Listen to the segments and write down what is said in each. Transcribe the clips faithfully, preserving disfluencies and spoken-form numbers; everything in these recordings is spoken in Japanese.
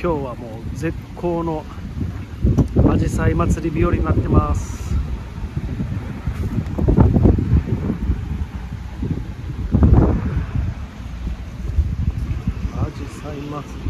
日はもう絶好のアジサイ祭り日和になってます。アジサイ祭り。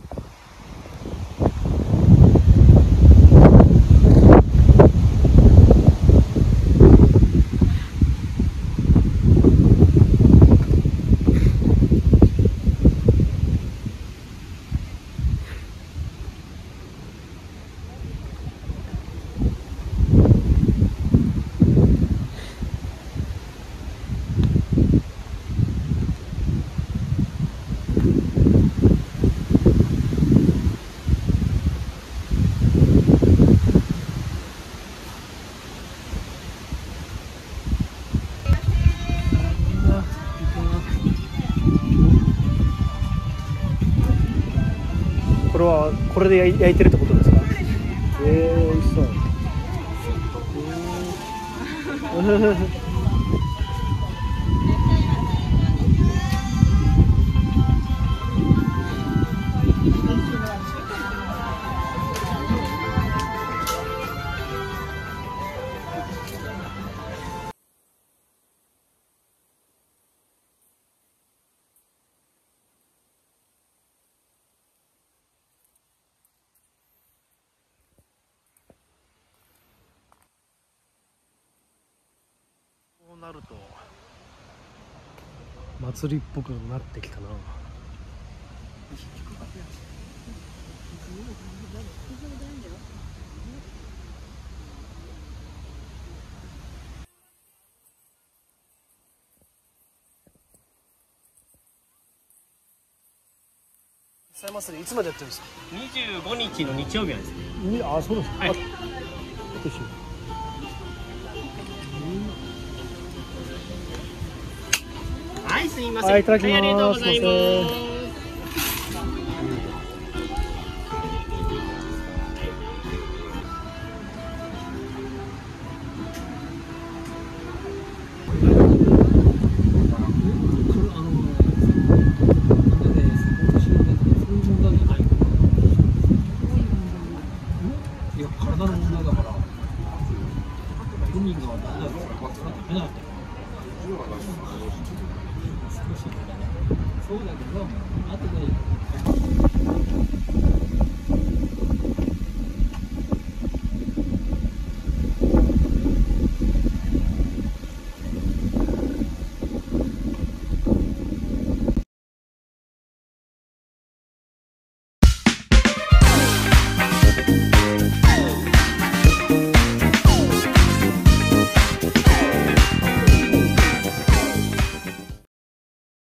これはこれで焼いてるってことですか？えー、美味しそう。えーこうなると祭りっぽくなってきたな。アジサイ祭りいつまでやってるんですか？ にじゅうごにちの日曜日なんですね。 あ、そうですか。はい。あ、 はい、すみません。 はい、いただきます。 はい、ありがとうございます。 いや、体の問題だから、海がダメだったら、食べなかった。少しそうだけど、後で。